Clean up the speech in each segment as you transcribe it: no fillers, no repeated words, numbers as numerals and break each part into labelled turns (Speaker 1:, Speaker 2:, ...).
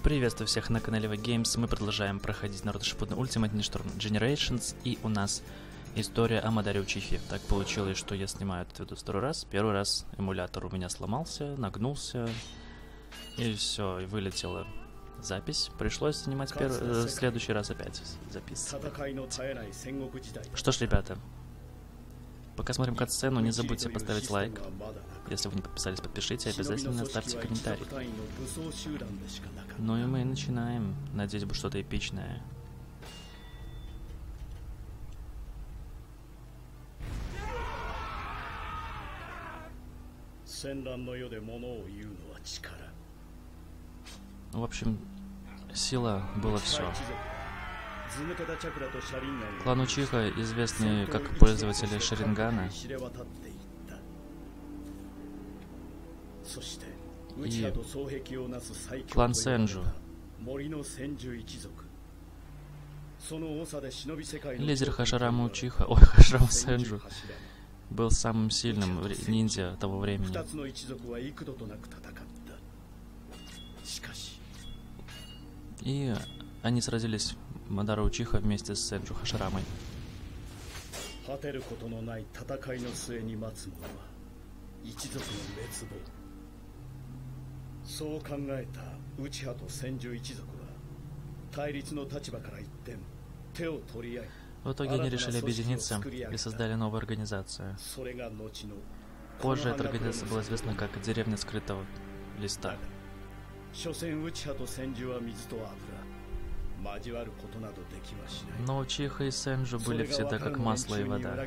Speaker 1: Приветствую всех на канале Games. Мы продолжаем проходить Naruto Shippuden Ultimate Ninja Storm Generations, и у нас история о Мадаре Учихе. Так получилось, что я снимаю это видео второй раз. Первый раз эмулятор у меня сломался, нагнулся, и все, и вылетела запись. Пришлось снимать в следующий раз опять запись. Что ж, ребята, пока смотрим кат-сцену, не забудьте поставить лайк. Если вы не подписались, подпишите, обязательно оставьте комментарий. Ну и мы начинаем. Надеюсь, будет что-то эпичное. В общем, сила было все. Клан Учиха, известный как пользователи Шарингана, и клан Сенджу. Лидер Хаширама Учиха, Хаширама Сенджу, был самым сильным ниндзя того времени. И они сразились, Мадара Учиха вместе с Сенджу Хаширамой. В итоге они решили объединиться и создали новую организацию. Позже эта организация была известна как Деревня Скрытого Листа. Но Учиха и Сенджу были всегда как масло и вода.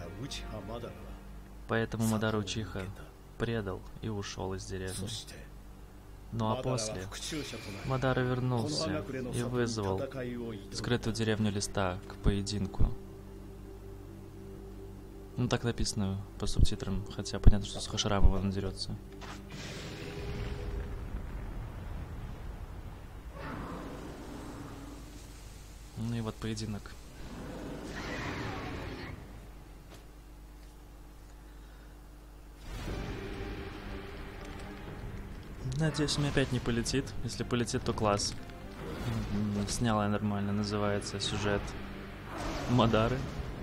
Speaker 1: Поэтому Мадара Учиха предал и ушел из деревни. Ну а после Мадара вернулся и вызвал скрытую деревню Листа к поединку. Ну так написано по субтитрам, хотя понятно, что с Хаширамой он дерется. Ну и вот поединок. Надеюсь, мне опять не полетит. Если полетит, то класс. Сняла я нормально, называется сюжет Мадары.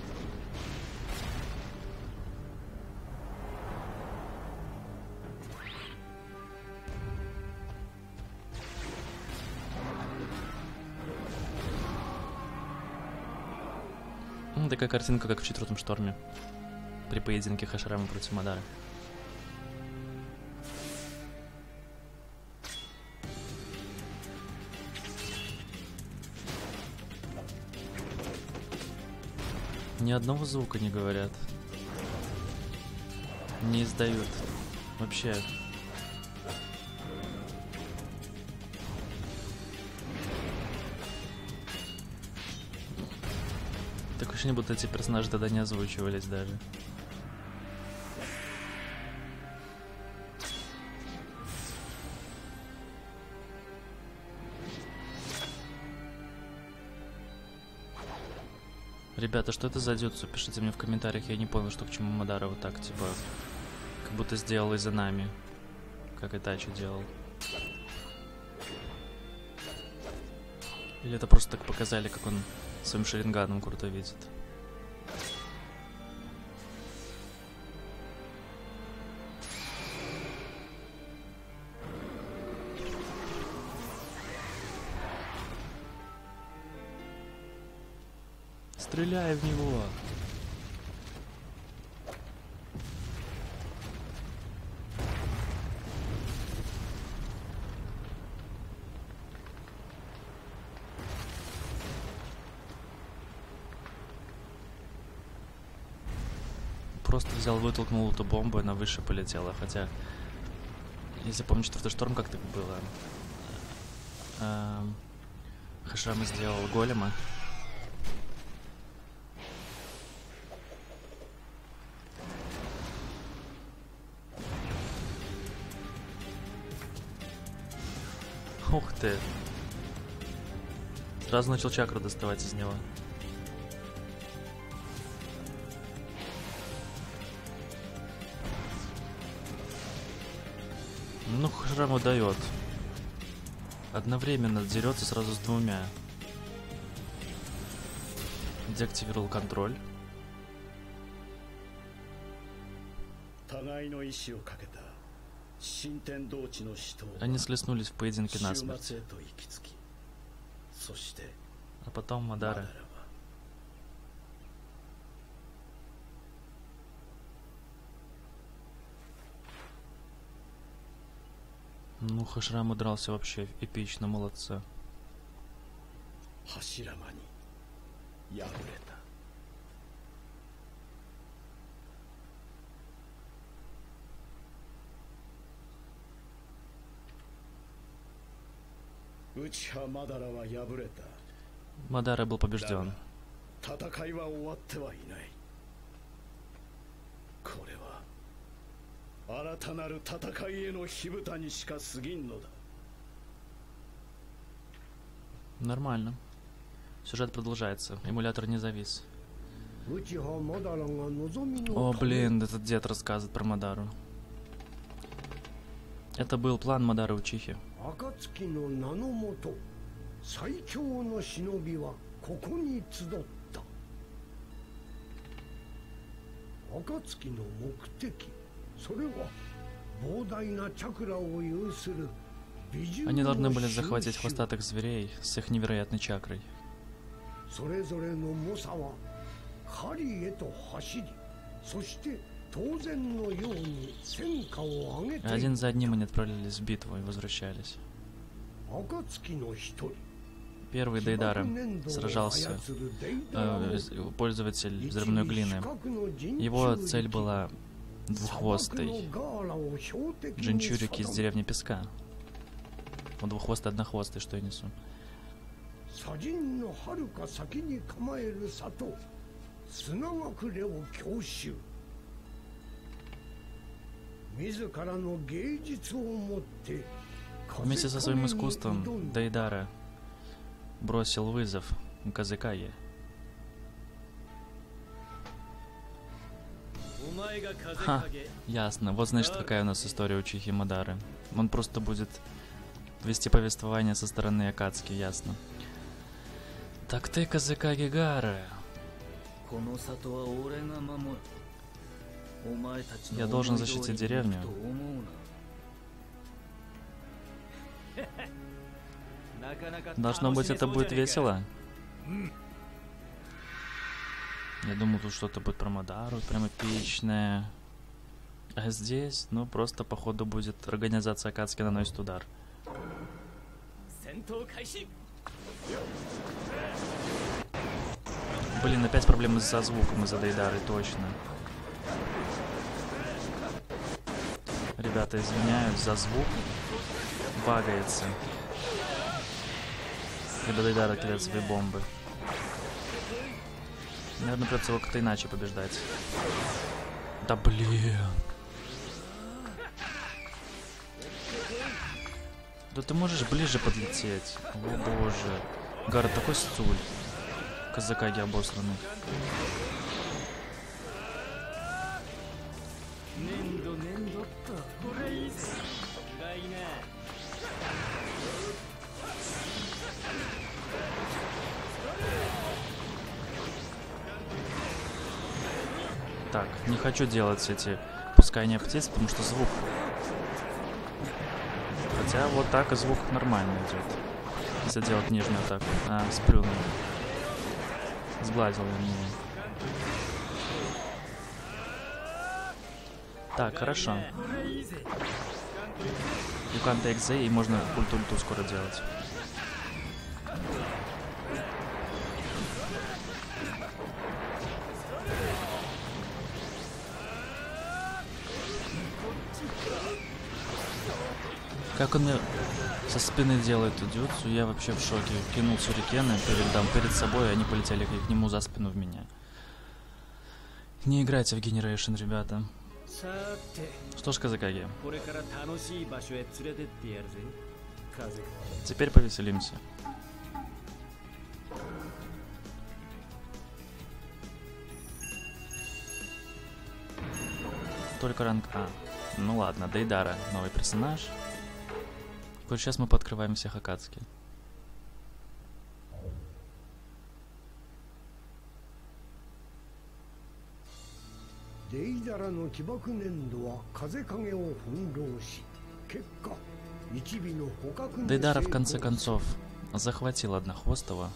Speaker 1: Такая картинка, как в Четвертом шторме. При поединке Хаширама против Мадары. Ни одного звука не говорят. Не издают. Вообще. Так ощущение, будто эти персонажи тогда не озвучивались даже. Ребята, что это за дзюцу? Пишите мне в комментариях, я не понял, что к чему Мадара вот так, типа, как будто сделал из-за нами, как Итачи делал. Или это просто так показали, как он своим шаринганом круто видит. Стреляй в него! Просто взял, вытолкнул эту бомбу, и она выше полетела. Хотя, если помню, Четвертый шторм как-то было. Хаширама сделал голема. Ух ты. Сразу начал чакру доставать из него. Ну, Хаширама дает. Одновременно дерется сразу с двумя. Деактивировал контроль. Они слеснулись в поединке насмерть. А потом Мадара. Ну, Хаширама дрался вообще эпично, молодцы. Мадара был побежден. Нормально. Сюжет продолжается. Эмулятор не завис. О, блин, этот дед рассказывает про Мадару. Это был план Мадары Учихи. Они должны были захватить хвостатых зверей с их невероятной чакрой. Один за одним они отправлялись в битву и возвращались. Первый Дейдара сражался, пользователь взрывной глины. Его цель была двуххвостый джинчурики из деревни Песка. Он двуххвостый, однохвостый, что я несу. Вместе со своим искусством Дейдара бросил вызов Казекаге. Ха, ясно. Вот значит, какая у нас история Учихи Мадары. Он просто будет вести повествование со стороны Акацки, ясно. Так ты Казекаге Гара. Я должен защитить деревню. Должно быть, это будет весело. Я думал, тут что-то будет про Мадару, прям эпичное. А здесь, ну, просто, походу, будет организация Акацки наносит удар. Блин, опять проблемы со звуком из-за Дейдары, точно. Ребята, извиняюсь за звук. Багается. Когда Дейдара кидает свои бомбы. Наверное, придется его как-то иначе побеждать. Да блин. Да ты можешь ближе подлететь. О боже. Гара такой стуль. Казекаге обосранный. Так, не хочу делать эти пускания птиц, потому что звук. Хотя вот так и звук нормально идет. Если делать нижнюю атаку. А, сплюнул. Сглазил я его. Так, хорошо. You can take Z, и можно ульту скоро делать. Как он мне со спины делает идиотцу, я вообще в шоке. Кинул сюрикены перед собой, и они полетели к нему за спину в меня. Не играйте в Generation, ребята. Что ж, Казекаге. Теперь повеселимся. Только ранг А. Ну ладно, Дейдара, новый персонаж. Вот сейчас мы пооткрываем всех Акацки. Дейдара в конце концов захватил Однохвостого.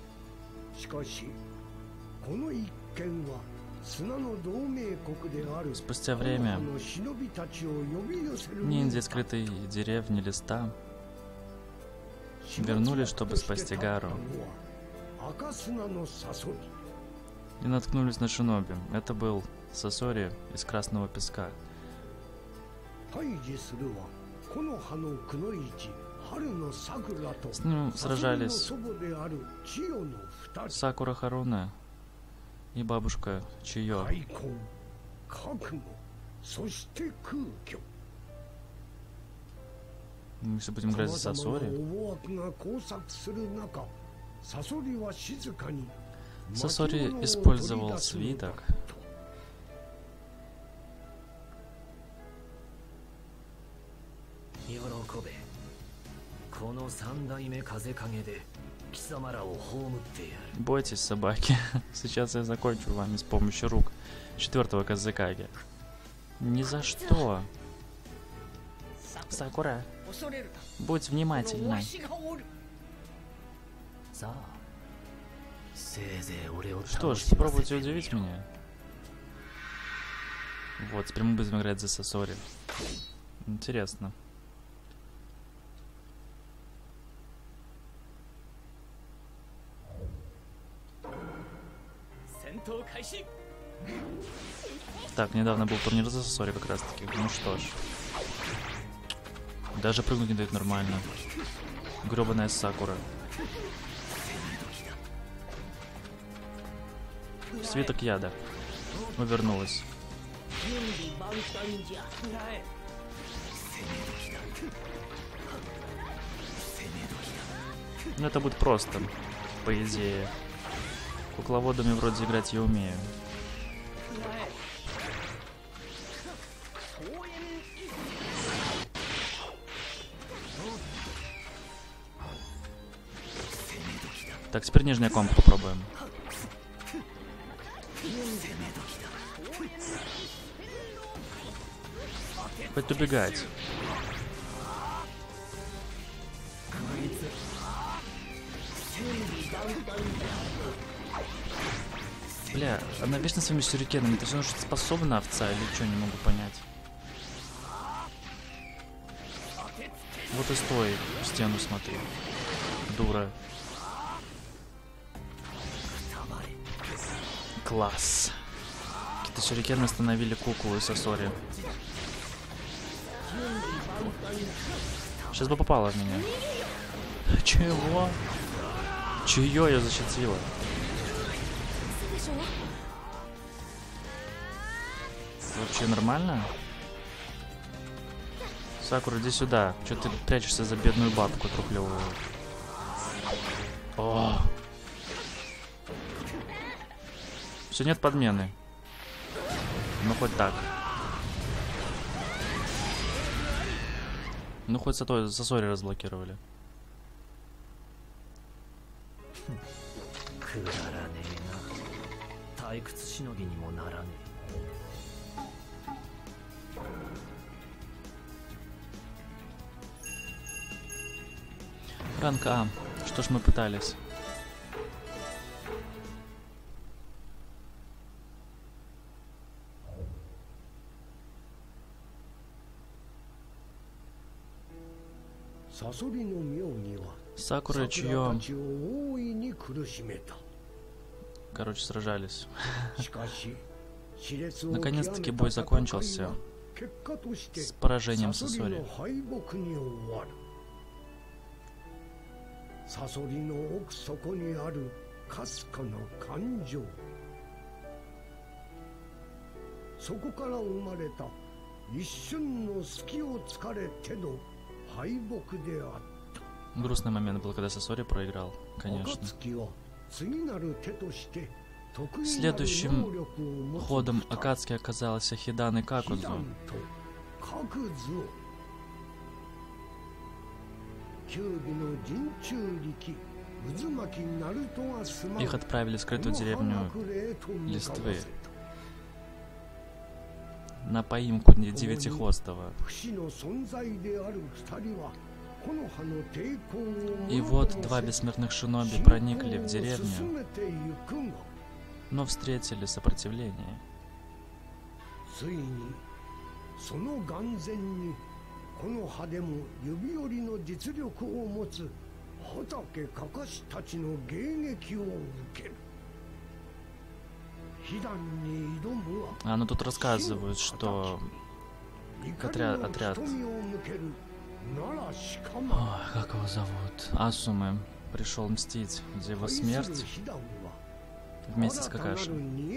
Speaker 1: Спустя время ниндзя скрытой деревни Листа вернулись, чтобы спасти Гару. И наткнулись на шиноби. Это был Сасори из Красного Песка. С ним сражались Сакура Харуна и бабушка Чио. Мы все будем играть за Сасори. Сасори использовал свиток. Бойтесь, собаки. Сейчас я закончу вами с помощью рук 4-го Казекаги. Ни за что. Сакура, будь внимательна. Что ж, попробуйте удивить меня. Вот, теперь мы будем играть за Сасори. Интересно. Так, недавно был турнир за Сасори как раз таки. Ну что ж. Даже прыгнуть не дает нормально. Гребаная Сакура. Свиток яда. Увернулась. Ну это будет просто, по идее. Кукловодами вроде играть я умею. Так, теперь нижняя комп попробуем. Хоть убегать. Бля, она вечно своими сюрикенами. То есть она что-то способна, овца, или что, не могу понять. Вот и стой, в стену смотри. Дура. Класс. Какие-то сюрикены остановили куклу и Сасори. Сейчас бы попала в меня. Чего? Чье ее защитила? Вообще нормально? Сакура, иди сюда. Че ты прячешься за бедную бабку трухлевую? О! Все, нет подмены. Ну хоть так. Ну хоть Сасори разблокировали. Ранг А. Что ж мы пытались? Сакура и Чио, короче, сражались. Наконец-таки бой закончился с поражением Сасори. Грустный момент был, когда Сасори проиграл, конечно. Следующим ходом Акацки оказался Хидан и Какудзу. Их отправили в скрытую деревню Листвы на поимку Девятихвостого. И вот два бессмертных шиноби проникли в деревню, но встретили сопротивление. А ну тут рассказывают, что отряд... Ой, как его зовут? Асумы пришел мстить за его смерть вместе с Какаши.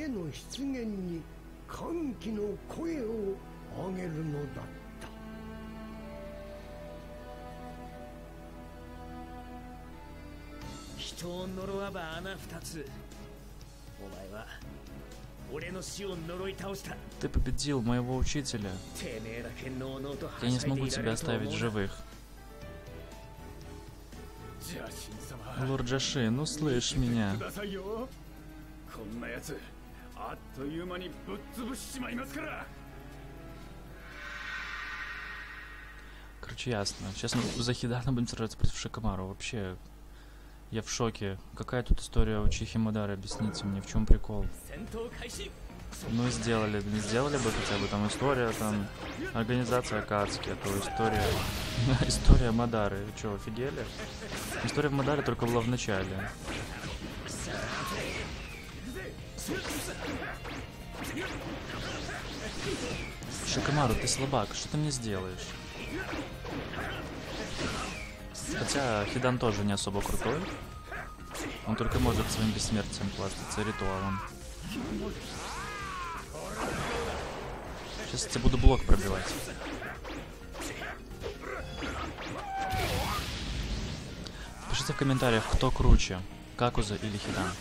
Speaker 1: Ты победил моего учителя. Я не смогу тебя оставить в живых. Лорд Джаши, ну слышь меня. Короче, ясно. Сейчас мы за Хидана будем сражаться против Шикамару. Вообще, я в шоке. Какая тут история Учихи Мадары? Объясните мне, в чем прикол? Ну и сделали бы хотя бы там история, там организация Акацуки, а то история Мадары. Вы что, офигели? История в Мадаре только была в начале. Шикамару, ты слабак, что ты мне сделаешь? Хотя Хидан тоже не особо крутой. Он только может своим бессмертием пластиться ритуалом. Сейчас я тебе буду блок пробивать. Пишите в комментариях, кто круче, Какуза или Хидан.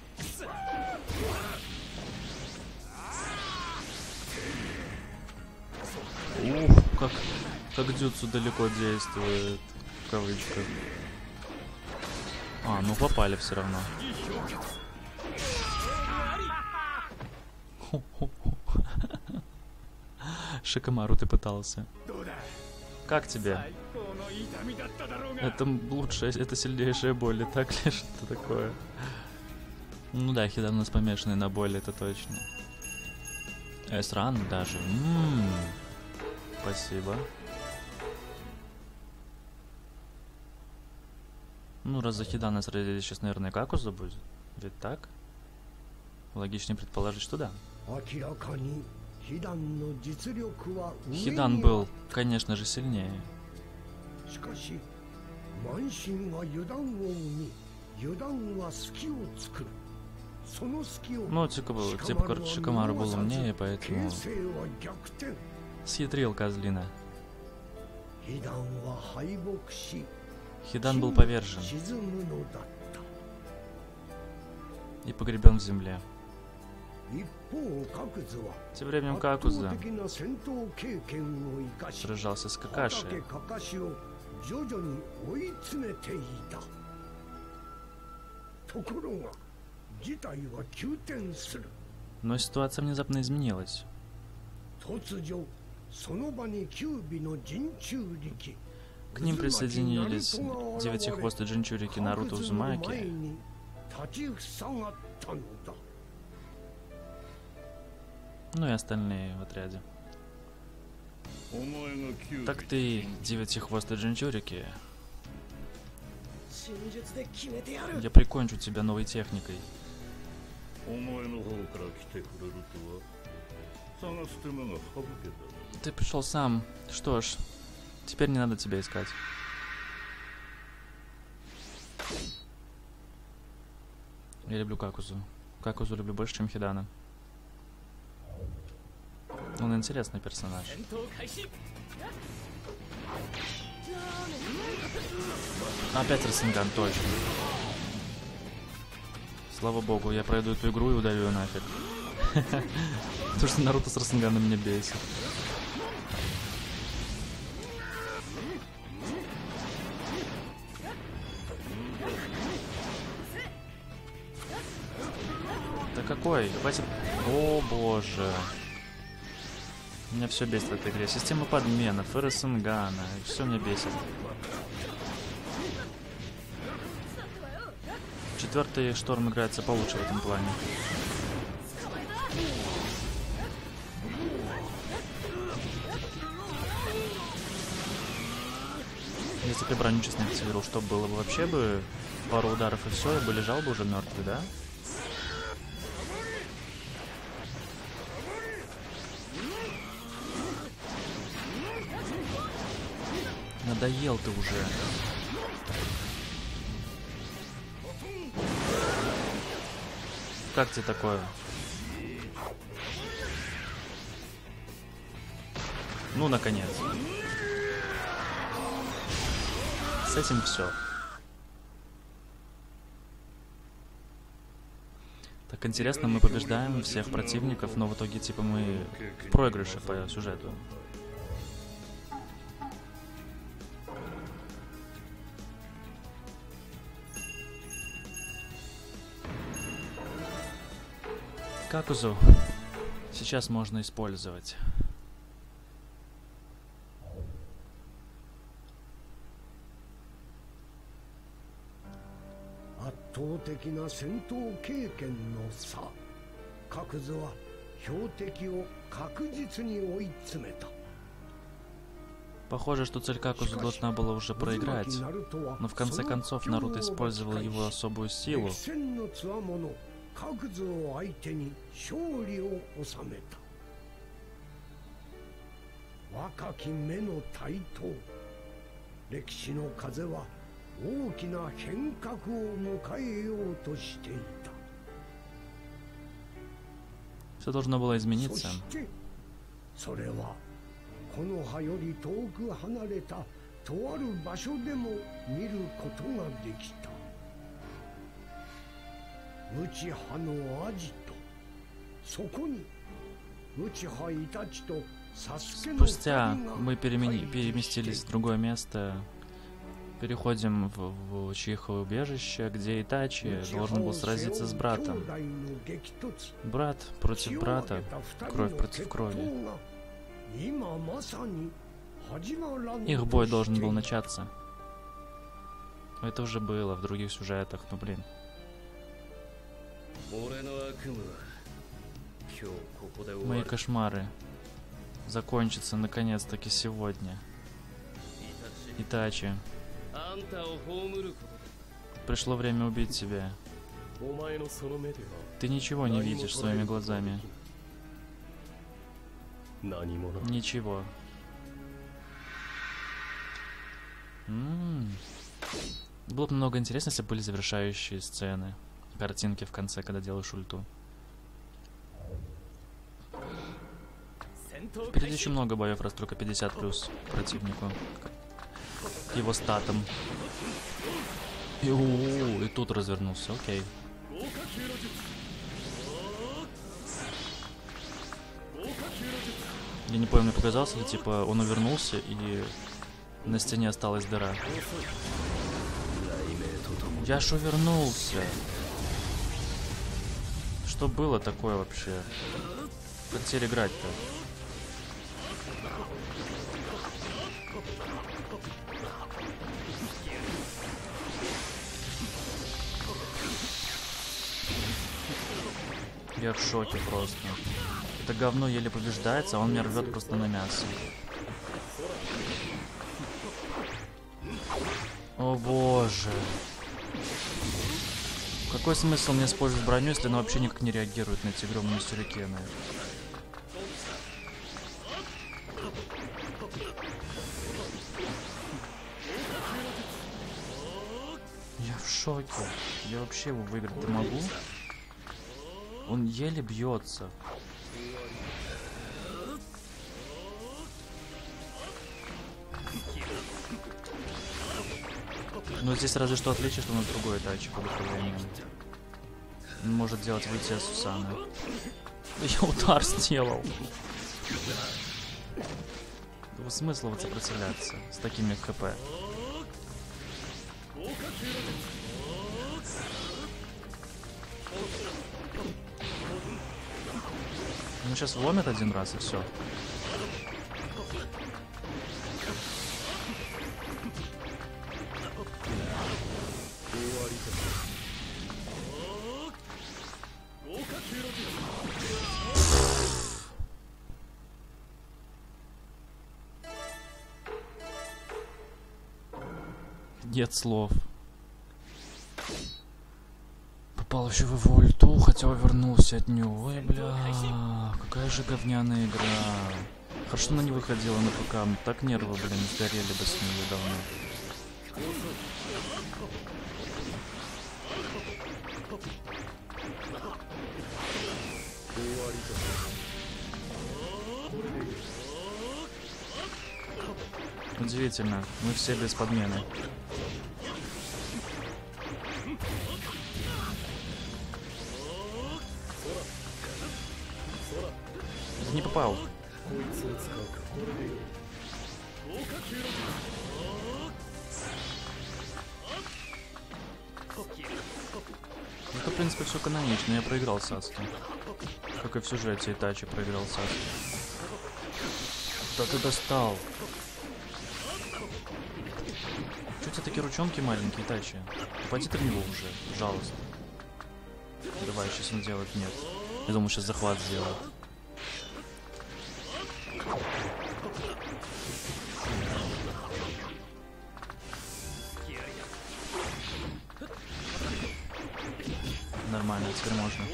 Speaker 1: Ух, как дзюцу далеко действует, в кавычках. А, ну попали все равно. Шикамару, ты пытался. Как тебе? Это лучшая, это сильнейшая боль, так ли, что такое? Ну да, Хидан у нас помешанный на боли, это точно. Эсран даже. Спасибо. Ну, раз за Хидана сразили, сейчас, наверное, Какуза будет. Ведь так? Логичнее предположить, что да. Хидан был, конечно же, сильнее. Ну, типа, короче, Шикамару был умнее, поэтому... Схитрил козлина. Хидан был повержен и погребен в земле. Тем временем Какуза сражался с Какаши. Но ситуация внезапно изменилась. К ним присоединились девятихвостые джинчурики Наруто Узумаки. Ну и остальные в отряде. Так ты, девятихвостые джинчурики. Я прикончу тебя новой техникой. Ты пришел сам. Что ж, теперь не надо тебя искать. Я люблю Какузу. Какузу люблю больше, чем Хидана. Он интересный персонаж. Опять Расенган, точно. Слава богу, я пройду эту игру и удалю ее нафиг. Потому что Наруто с Расенганом меня бесит. Да какой? Хватит. О боже. Меня все бесит в этой игре. Система подменов, РСНГана. Все меня бесит. Четвертый шторм играется получше в этом плане. Если бы броню честно активировал, что было бы вообще бы пару ударов и все, я бы лежал бы уже мертвый, да? Надоел ты уже. Как тебе такое? Ну, наконец. С этим все. Так интересно, мы побеждаем всех противников, но в итоге типа мы в проигрыше по сюжету. Какузу сейчас можно использовать. Похоже, что цель Какузу должна была уже проиграть, но в конце концов Наруто использовал его особую силу. Все должно было измениться. Спустя мы переместились в другое место. Переходим в Учиха убежище, где Итачи должен был сразиться с братом. Брат против брата, кровь против крови. Их бой должен был начаться. Это уже было в других сюжетах, но блин. Мои кошмары закончатся наконец-таки сегодня. Итачи. Пришло время убить тебя. Ты ничего не видишь своими глазами. Ничего. Было бы много интересно, если бы были завершающие сцены. Картинки в конце, когда делаешь ульту. Впереди еще много боев, раз только 50 плюс противнику. К его статам. И тут развернулся, окей. Я не помню, мне показалось, или типа он увернулся и на стене осталась дыра. Я ж увернулся. Что было такое вообще? Как теперь играть-то? Я в шоке просто. Это говно еле побеждается, а он меня рвет просто на мясо. О боже. Какой смысл мне использовать броню, если она вообще никак не реагирует на эти грёбаные сюрикены? Я в шоке. Я вообще его выиграть-то могу? Он еле бьется. Но здесь разве что отличие, что на другой Итачи под управлением. Он может делать выйти Сусаны. Я удар сделал. Какого смысла вот сопротивляться с такими КП? Ну, сейчас вломят один раз и все. Нет слов. Попал еще в его ульту, хотя увернулся от него. Ой, бля, какая же говняная игра. Хорошо, она не выходила на ПК. Так нервы, блин, сгорели бы с нее давно. Удивительно, мы все без подмены. Не попал. Это, в принципе, все канонично. Я проиграл Саски. Как и в сюжете Итачи проиграл Саски. Да ты достал. Чё у тебя такие ручонки маленькие, Итачи? Упади ты в него уже, пожалуйста. Давай, сейчас он делает нет. Я думаю, сейчас захват сделает. Нормально, теперь можно.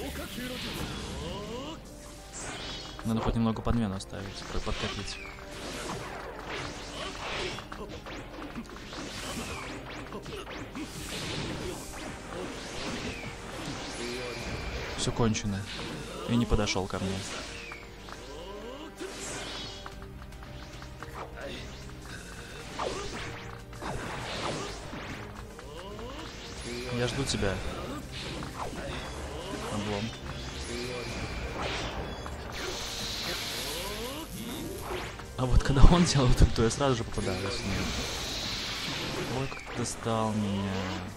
Speaker 1: Надо хоть немного подмену оставить, подкопить. Все кончено. И не подошел ко мне. Я жду тебя. Облом. А вот когда он делал ульту, то я сразу же попадаю с ним. Ой, как ты достал меня.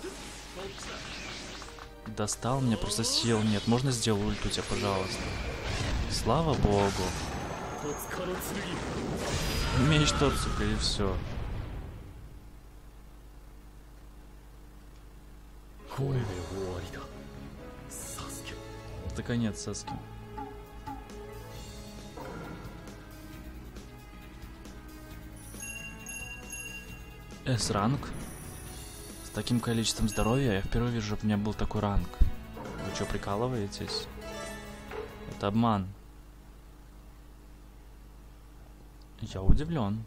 Speaker 1: Достал меня, просто сил нет. Можно сделать ульту тебе, пожалуйста? Слава богу. Меч Тоцука и все. Это конец Саски. С-ранг. С таким количеством здоровья я впервые вижу, чтобы у меня был такой ранг. Вы что, прикалываетесь? Это обман. Я удивлен.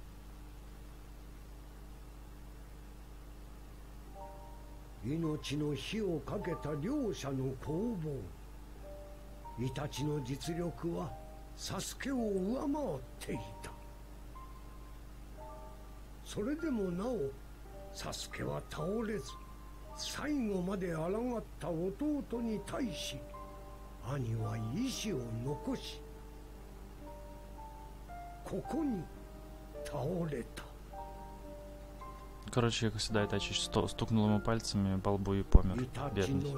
Speaker 1: Короче, как всегда, Итачи стукнул ему пальцами по лбу и помер. Бедный.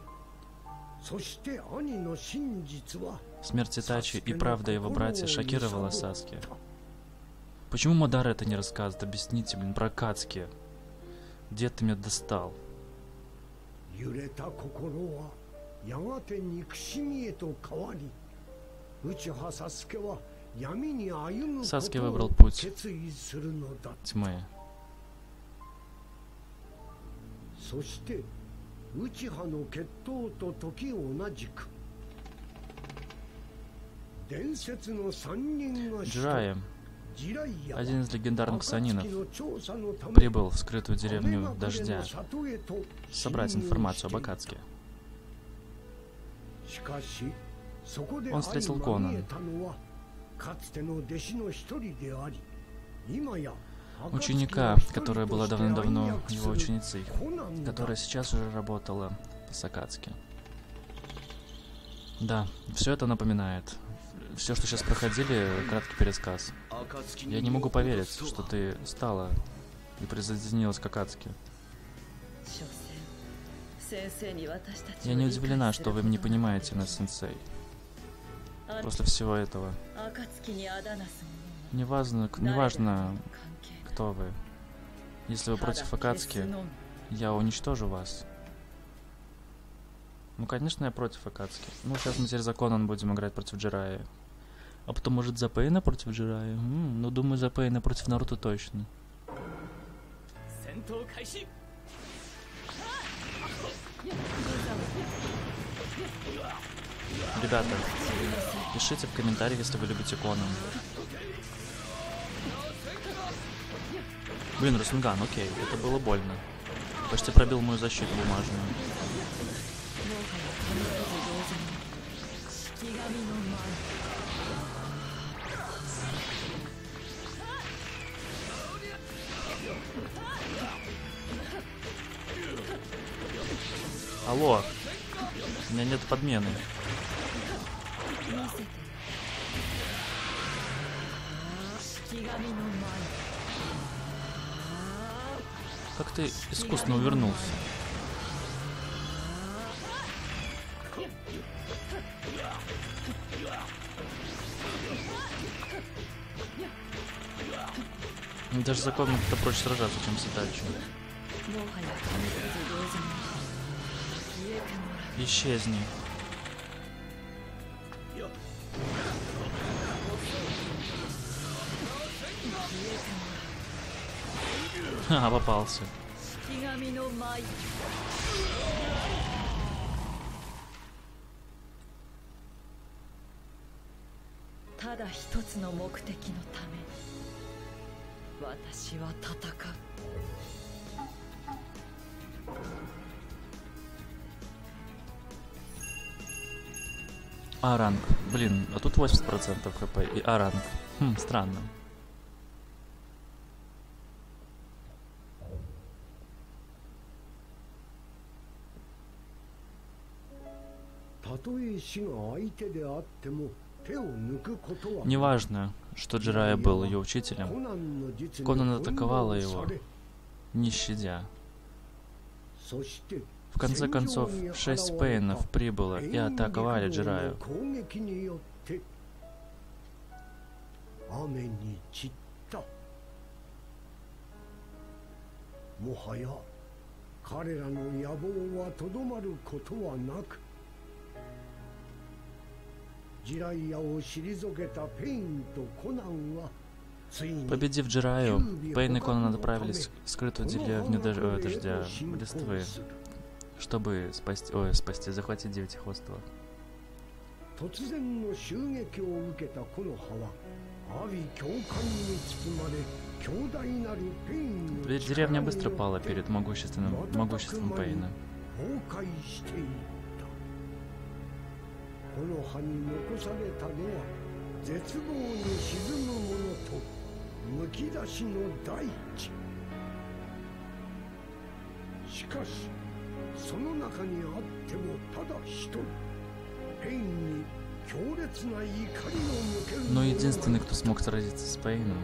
Speaker 1: Смерть Итачи и правда его братья шокировала Саски. Почему Мадара это не рассказывает? Объясните, блин, про Акацки. Где ты меня достал? Саски выбрал путь тьмы. Джирайя, один из легендарных санинов, прибыл в скрытую деревню Дождя собрать информацию об Акацке. Он встретил Конан, ученика, которая была давно-давно его ученицей, которая сейчас уже работала с Акацки. Да, все это напоминает. Все, что сейчас проходили, краткий пересказ. Я не могу поверить, что ты стала и присоединилась к Акацки. Я не удивлена, что вы не понимаете нас, сенсей. После всего этого. Неважно, кто вы. Если вы против Акацки, я уничтожу вас. Ну, конечно, я против Акацки. Ну, сейчас мы теперь за Конан будем играть против Джирайи. А потом, может, за Пейна против Джирайи? Ну, думаю, за Пейна против Наруто точно. Ребята, пишите в комментариях, если вы любите Конан. Блин, Расенган, окей, это было больно. Почти пробил мою защиту бумажную. Алло, у меня нет подмены. Как ты искусно увернулся? Даже за комнату проще сражаться, чем с Итачи. Исчезни. Ха, попался. А-ранг. Блин, а тут 80% хп и А-ранг. Странно. Неважно, что Джирайя был ее учителем, Конан атаковала его, не щадя. В конце концов, 6 Пейнов прибыло и атаковали Джирайю. Победив Джирайю, Пейн и Конан отправились в скрытую деревню дождя листвы, чтобы захватить Девятихвостого. Деревня быстро пала перед могуществом Пейна. Но единственный, кто смог сразиться с Пейном,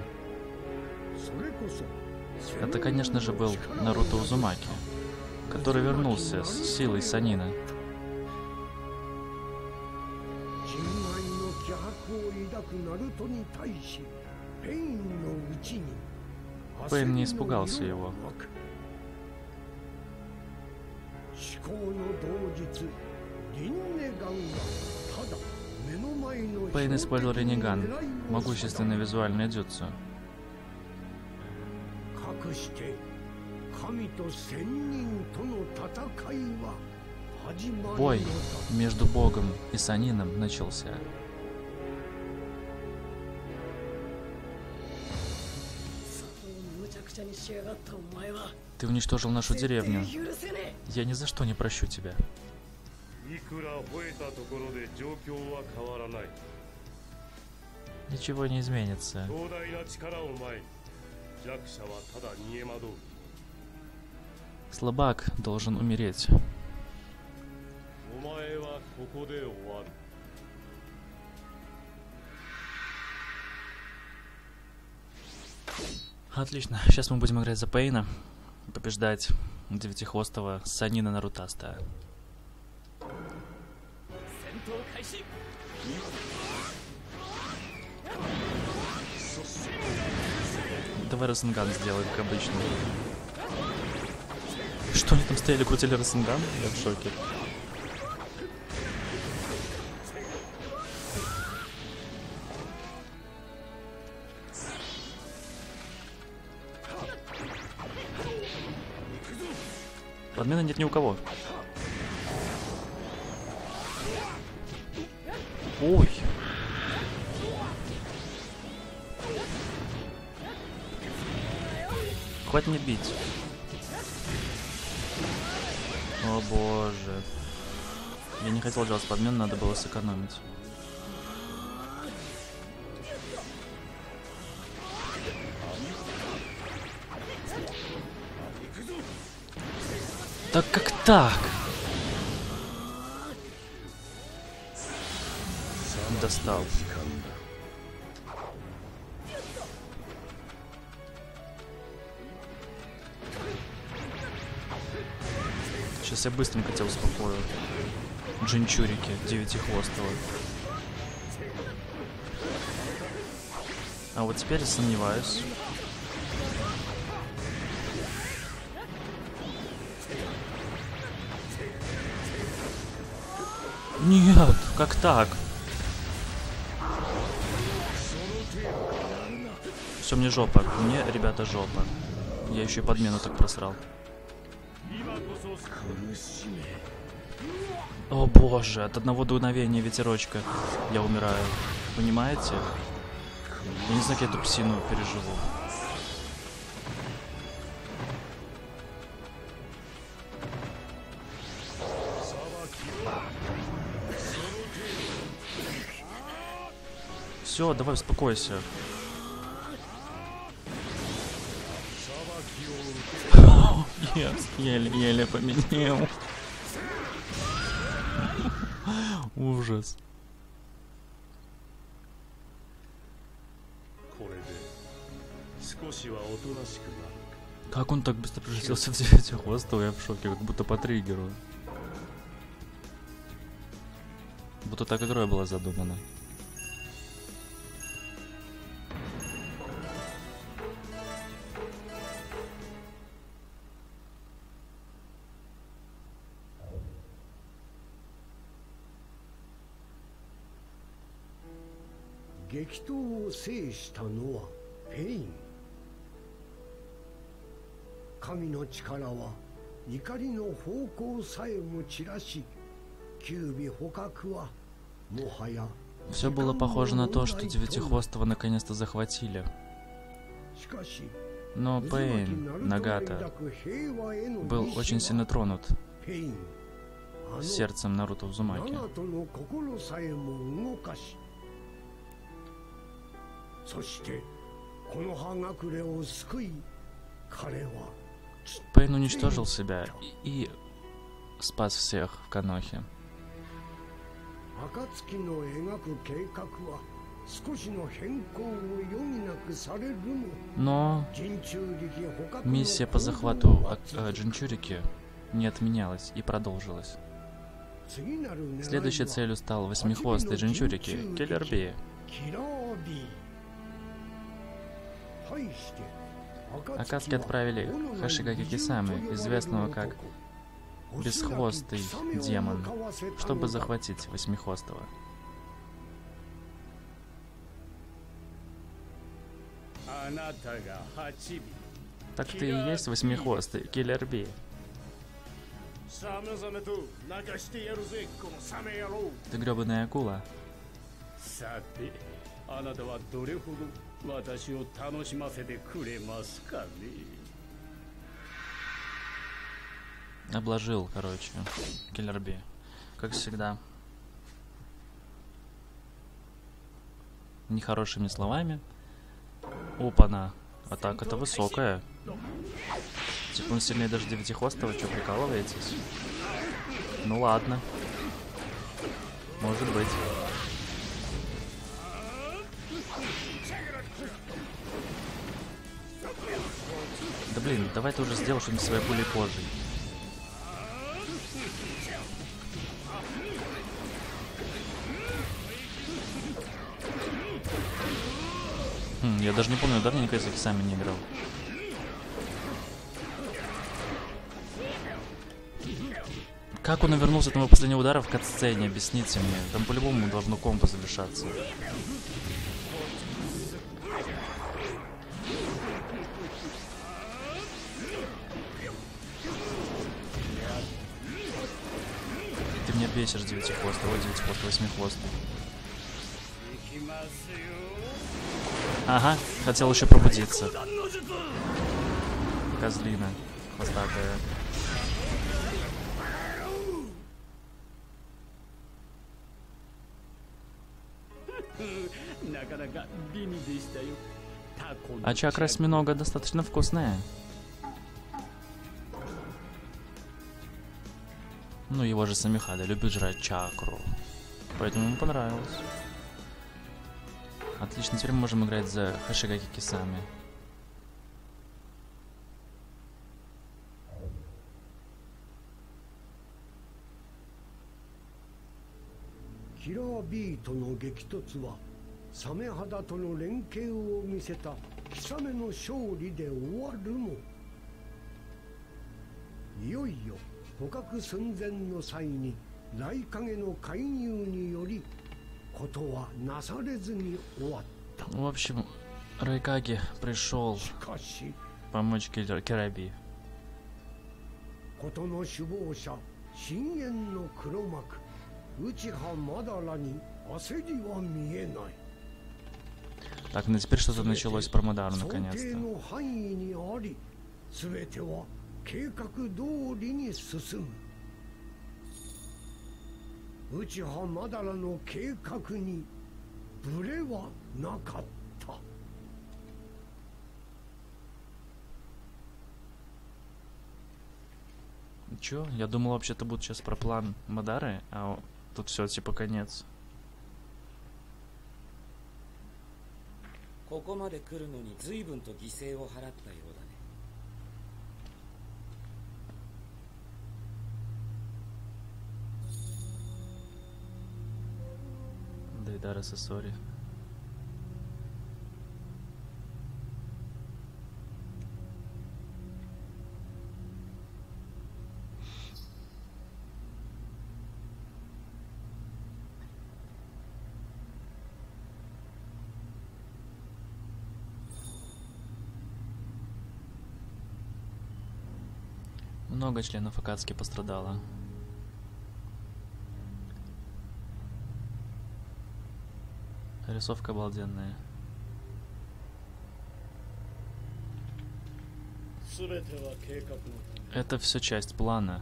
Speaker 1: это, конечно же, был Наруто Узумаки, который вернулся с силой Санина. Пейн не испугался его. Пейн использовал Рениган, могущественное визуальное дзюцу. Бой между Богом и Санином начался. Ты уничтожил нашу деревню. Я ни за что не прощу тебя. Ничего не изменится. Слабак должен умереть. Отлично, сейчас мы будем играть за Пейна, побеждать Девятихвостого Санина Нарутаста. Давай Расенган сделаем, как обычно. Что они там стояли, крутили Расенган? Я в шоке. Подмены нет ни у кого. Ой. Хватит не бить. О боже. Я не хотел делать подмен, надо было сэкономить. Так как так? Достал. Сейчас я быстренько тебя успокою. Джинчурики, девятихвостого. А вот теперь я сомневаюсь. Нет, как так? Все, мне жопа. Мне, ребята, жопа. Я еще и подмену так просрал. О боже, от одного дуновения ветерочка я умираю. Понимаете? Я не знаю, как я эту псину переживу. Все, давай успокойся. Yes, еле-еле поменял. Ужас. Как он так быстро превратился в девятихвостого? Я в шоке, как будто по триггеру. Будто так игра была задумана. Все было похоже на то, что девятихвостого наконец-то захватили. Но Пейн, Нагата, был очень сильно тронут сердцем Наруто Узумаки. Пейн уничтожил себя и спас всех в Конохе. Но миссия по захвату Джинчурики не отменялась и продолжилась. Следующей целью стал восьмихвостый Джинчурики, Киллер Би. Акацки отправили Хашигаки Кисамы, известного как Бесхвостый демон, чтобы захватить восьмихвостого. Так ты и есть восьмихвостый Киллер Би? Ты грёбаная акула. Обложил, короче, Киллер Би, как всегда. Нехорошими словами. Опа-на. Атака-то высокая. Типа он сильнее даже девятихвостого, что, прикалываетесь? Ну ладно. Может быть. Да блин, давай ты уже сделал что-нибудь своей пулей кожей. Я даже не помню, давненько с Акисами не играл. Как он навернулся от моего последнего удара в катсцене? Объясните мне. Там по-любому должно комбо завершаться. Ты меня бесишь, девятихвостый. Ой, девятихвостый, восьмихвостый. Ага, хотел еще пробудиться. Козлина хвостатая. А чакра осьминога достаточно вкусная. Ну, его же Самихада любит жрать чакру. Поэтому ему понравилось. Отлично, теперь мы можем играть за Хашигаки Кисами.
Speaker 2: Killer Bee との激突はサメ肌との連携を見せたキサメの勝利で終わるも、いよいよ捕獲寸前の際に雷影の介入によりことはなされずに終わった。
Speaker 1: В общем, Райкаги пришел помочь Кираби.
Speaker 2: ことの首謀者深淵の黒幕内葉マダラに焦りは見えない。
Speaker 1: Так, ну теперь что-то началось про Мадару наконец-то.
Speaker 2: 全ては計画通りに進む。内葉マダラの計画にブレはなかった。
Speaker 1: Чё? Я думал, вообще-то будет сейчас про план Мадары, а тут все типа конец.
Speaker 3: ここまで来るのに随分と犠牲を払ったようだね。
Speaker 1: Дейдара Сосори. Много членов Акацки пострадало. Рисовка обалденная. Это все часть плана.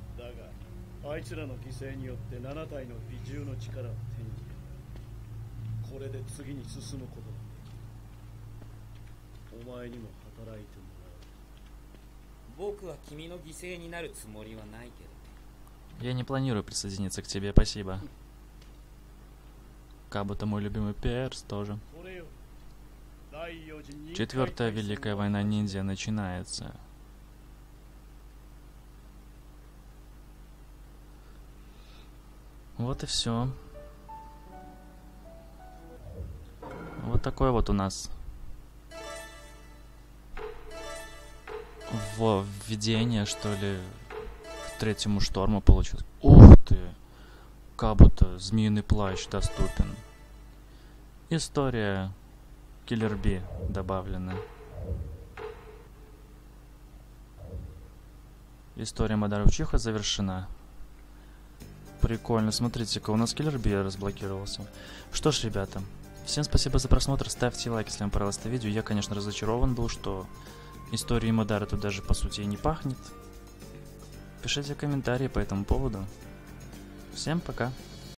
Speaker 1: Я не планирую присоединиться к тебе, спасибо. Кабуто мой любимый перс тоже. 4-я Великая война ниндзя начинается. Вот и все. Вот такое вот у нас введение, что ли, к 3-му шторму получилось. Ух ты! Кабуто, змеиный плащ доступен. История Killer Bee добавлена. История Мадары Учиха завершена. Прикольно, смотрите-ка, у нас Killer Bee разблокировался. Что ж, ребята, всем спасибо за просмотр, ставьте лайк, если вам понравилось это видео. Я, конечно, разочарован был, что истории Мадары тут даже, по сути, и не пахнет. Пишите комментарии по этому поводу. Всем пока.